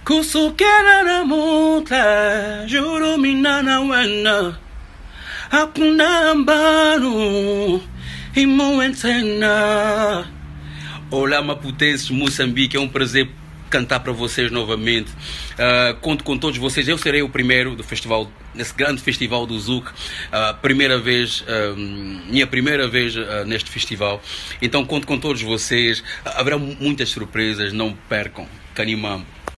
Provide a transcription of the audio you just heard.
Kusukera na muta, juro minana wena, hakuna mbano, imuentena. Olá, maputenses, Moçambique, é um prazer cantar para vocês novamente. Conto com todos vocês. Eu serei o primeiro do festival, nesse grande festival do Zouk. Minha primeira vez neste festival. Então conto com todos vocês. Haverá muitas surpresas, não percam. Canimambo.